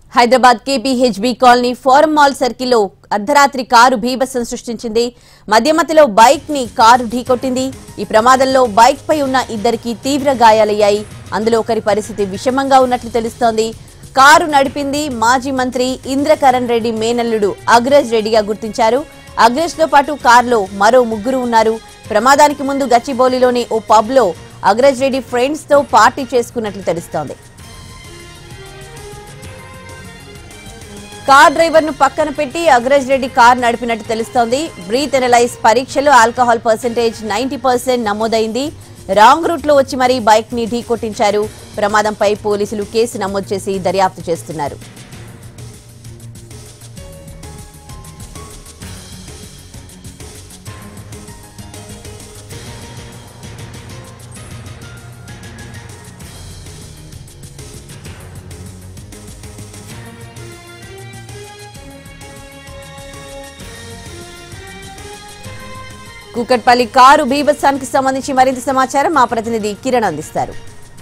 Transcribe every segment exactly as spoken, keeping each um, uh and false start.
Hyderabad KPHB colony forum mall సర్కిల్లో అర్ధరాత్రి car భీభత్సం సృష్టించింది. మధ్యమతిలో బైక్ ని కారు ఢీకొట్టింది. ఈ ప్రమాదంలో బైక్ పై ఉన్న ఇద్దరికి తీవ్ర గాయాలయ్యాయి. అందులో ఒకరి పరిస్థితి విషమంగా ఉన్నట్లు తెలుస్తోంది. కారు నడిపింది మాజీ మంత్రి ఇంద్రకరణ్ రెడ్డి మేనల్లుడు అగ్రజ్ రెడ్డిగా గుర్తించారు. అగ్రజ్ తో పాటు కారులో మరో ముగ్గురు ఉన్నారు. ప్రమాదానికి ముందు గచ్చిబౌలిలోని ఓ పబ్ లో అగ్రజ్ రెడ్డి ఫ్రెండ్స్ తో పార్టీ చేసుకున్నట్లు తెలుస్తోంది. కార్ డ్రైవర్ ను పక్కన పెట్టి అగ్రజ్ రెడ్డి కార్ నడిపినట్టు తెలుస్తోంది. బ్రీత్ ఎనలైజ్ పరీక్షలో ఆల్కహాల్ పర్సెంటేజ్ నైన్టీ పర్సెంట్ నమోదైంది. రాంగ్ రూట్ లో వచ్చి మరీ బైక్ ని ఢీ కొట్టించారు. ప్రమాదంపై పోలీసులు కేసు నమోదు చేసి దర్యాప్తు చేస్తున్నారు. కూకట్పల్లి కారు బీభత్సానికి సంబంధించి మరింత సమాచారం మా ప్రతినిధి కిరణ్ అందిస్తారు.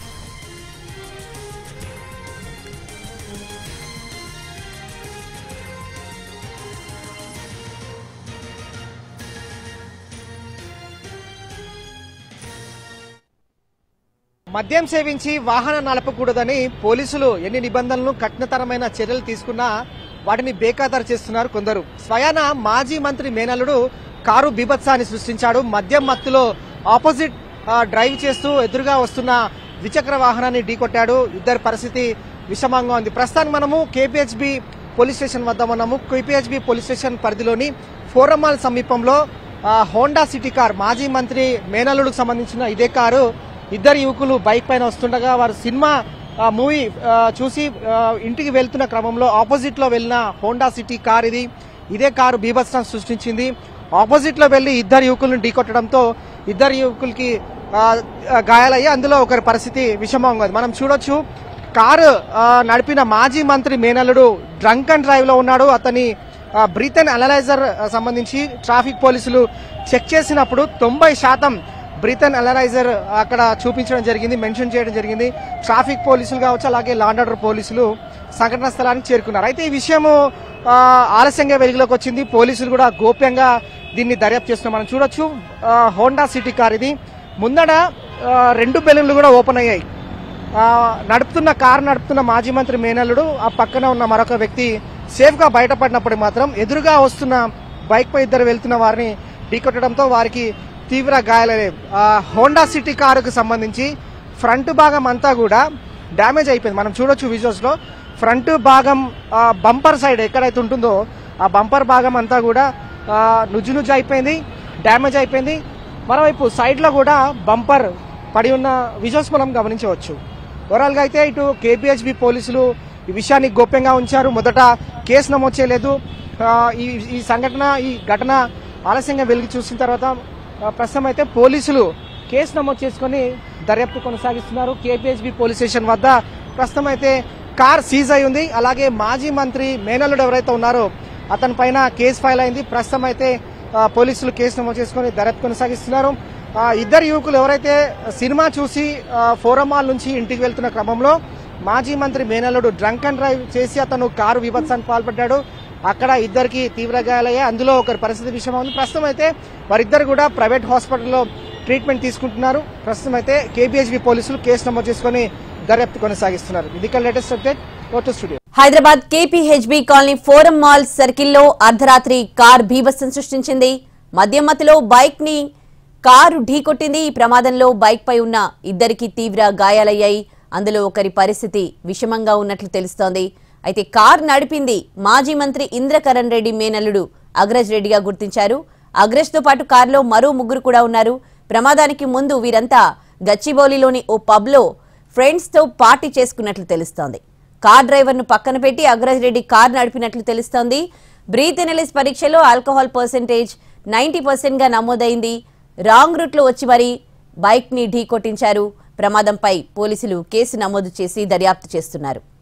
మద్యం సేవించి వాహనం నడపకూడదని పోలీసులు ఎన్ని నిబంధనలు కఠినతరమైన చర్యలు తీసుకున్నా వాటిని బేఖాతరు చేస్తున్నారు కొందరు. స్వయాన మాజీ మంత్రి మేనల్లుడు కారు బీభత్సాన్ని సృష్టించాడు. మద్యం మత్తులో ఆపోజిట్ డ్రైవ్ చేస్తూ ఎదురుగా వస్తున్న ద్విచక్ర వాహనాన్ని ఢీకొట్టాడు. ఇద్దరి పరిస్థితి విషమంగా ఉంది. ప్రస్తుతానికి మనము కేపీహెచ్బీ పోలీస్ స్టేషన్ వద్ద ఉన్నాము. కేపీహెచ్బీ పోలీస్ స్టేషన్ పరిధిలోని ఫోరం మాల్ సమీపంలో హోండా సిటీ కార్ మాజీ మంత్రి మేనల్లుడికి సంబంధించిన ఇదే కారు ఇద్దరు యువకులు బైక్ పైన వస్తుండగా వారు సినిమా మూవీ చూసి ఇంటికి వెళ్తున్న క్రమంలో ఆపోజిట్ లో వెళ్లిన హోండా సిటీ కార్ ఇది ఇదే కారు బీభత్సం సృష్టించింది. ఆపోజిట్ లో వెళ్లి ఇద్దరు యువకులను ఢీకొట్టడంతో ఇద్దరు యువకులకి గాయాలయ్యి అందులో ఒకరి పరిస్థితి విషమంగా ఉంది. మనం చూడొచ్చు కారు నడిపిన మాజీ మంత్రి మేనల్లుడు డ్రంక్ అండ్ డ్రైవ్ లో ఉన్నాడు. అతని బ్రీత్ అండ్ అనలైజర్ సంబంధించి ట్రాఫిక్ పోలీసులు చెక్ చేసినప్పుడు తొంభై శాతం బ్రీత్ అండ్ అనలైజర్ అక్కడ చూపించడం జరిగింది, మెన్షన్ చేయడం జరిగింది. ట్రాఫిక్ పోలీసులు కావచ్చు, అలాగే లా అండ్ ఆర్డర్ పోలీసులు సంఘటన స్థలానికి చేరుకున్నారు. అయితే ఈ విషయము ఆలస్యంగా వెలుగులోకి వచ్చింది. పోలీసులు కూడా గోప్యంగా దీన్ని దర్యాప్తు చేస్తున్నారు. మనం చూడొచ్చు హోండా సిటీ కార్ ఇది. ముందడ రెండు బెలూన్లు కూడా ఓపెన్ అయ్యాయి. నడుపుతున్న కారు నడుపుతున్న మాజీ మంత్రి మేనల్లుడు ఆ పక్కన ఉన్న మరొక వ్యక్తి సేఫ్ గా బయటపడినప్పుడు మాత్రం ఎదురుగా వస్తున్న బైక్ పై ఇద్దరు వెళ్తున్న వారిని ఢీకొట్టడంతో వారికి తీవ్ర గాయాలయ్యాయి. హోండా సిటీ కారుకు సంబంధించి ఫ్రంట్ భాగం అంతా కూడా డ్యామేజ్ అయిపోయింది. మనం చూడొచ్చు విజువల్స్ లో ఫ్రంట్ భాగం బంపర్ సైడ్ ఎక్కడైతే ఉంటుందో ఆ బంపర్ భాగం అంతా కూడా నుజ్జు నుజ్జు అయిపోయింది, డ్యామేజ్ అయిపోయింది. మరోవైపు సైడ్ లో కూడా బంపర్ పడి ఉన్న విజువల్స్ మనం గమనించవచ్చు. ఓవరాల్ గా అయితే ఇటు కేపీహెచ్బీ పోలీసులు ఈ విషయాన్ని గోప్యంగా ఉంచారు. మొదట కేసు నమోదు చేయలేదు. ఈ సంఘటన ఈ ఘటన ఆలస్యంగా వెలిగి చూసిన తర్వాత ప్రస్తుతం అయితే పోలీసులు కేసు నమోదు చేసుకుని దర్యాప్తు కొనసాగిస్తున్నారు. కేపీహెచ్బీ పోలీస్ స్టేషన్ వద్ద ప్రస్తుతం అయితే కార్ సీజ్ అయి ఉంది. అలాగే మాజీ మంత్రి మేనల్లుడు ఎవరైతే ఉన్నారో అతని పైన కేసు ఫైల్ అయింది. ప్రస్తుతం అయితే పోలీసులు కేసు నమోదు చేసుకుని దర్యాప్తు కొనసాగిస్తున్నారు. ఇద్దరు యువకులు ఎవరైతే సినిమా చూసి ఫోరం మాల్ నుంచి ఇంటికి వెళ్తున్న క్రమంలో మాజీ మంత్రి మేనల్లుడు డ్రంక్ అండ్ డ్రైవ్ చేసి అతను కారు విభత్సానికి పాల్పడ్డాడు. అక్కడ ఇద్దరికి తీవ్ర గాయాలయ్యాయి. అందులో ఒకరి పరిస్థితి విషయంగా ఉంది. ప్రస్తుతం అయితే వారిద్దరు కూడా ప్రైవేట్ హాస్పిటల్లో ట్రీట్మెంట్ తీసుకుంటున్నారు. ప్రస్తుతం అయితే కేపీహెచ్బీ పోలీసులు కేసు నమోదు చేసుకుని దర్యాప్తు కొనసాగిస్తున్నారు. ఇది latest update. Photo studio. Hyderabad KPHB colony forum mall సర్కిల్లో అర్ధరాత్రి కార్ భీభత్సం సృష్టించింది. మధ్యమతిలో బైక్ ని కారు ఢీకొట్టింది. ఈ ప్రమాదంలో బైక్ పై ఉన్న ఇద్దరికి తీవ్ర గాయాలయ్యాయి. అందులో ఒకరి పరిస్థితి విషమంగా ఉన్నట్లు తెలుస్తోంది. అయితే కార్ నడిపింది మాజీ మంత్రి ఇంద్రకరణ్ రెడ్డి మేనల్లుడు అగ్రజ్ రెడ్డిగా గుర్తించారు. అగ్రజ్ తో పాటు కారులో మరో ముగ్గురు కూడా ఉన్నారు. ప్రమాదానికి ముందు వీరంతా గచ్చిబౌలిలోని ఓ పబ్ లో ఫ్రెండ్స్ తో పార్టీ చేసుకున్నట్లు తెలుస్తోంది. కార్ డ్రైవర్ ను పక్కన పెట్టి అగ్రజ్ రెడ్డి కార్ నడిపినట్లు తెలుస్తోంది. బ్రీత్ ఎనలైజ్ పరీక్షలో ఆల్కహాల్ పర్సెంటేజ్ నైన్టీ పర్సెంట్ గా నమోదైంది. రాంగ్ రూట్ లో వచ్చి మరీ బైక్ ని ఢీ కొట్టించారు. ప్రమాదంపై పోలీసులు కేసు నమోదు చేసి దర్యాప్తు చేస్తున్నారు.